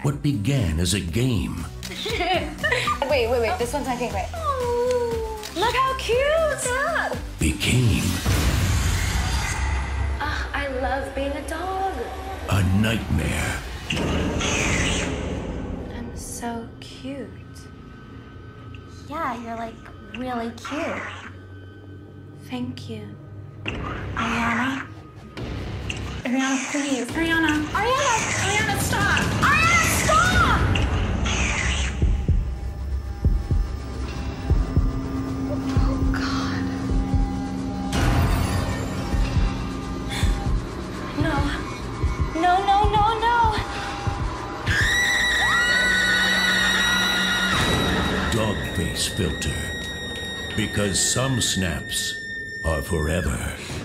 what began as a game Wait. This one's my favorite. Oh, look how cute! Stop! became I love being a dog. a nightmare. I'm so cute. Yeah, you're like really cute. Thank you. Ariana? Ariana, please. Ariana, stop! Ariana, stop! Oh, God. No. Dog face filter. Because some snaps are forever.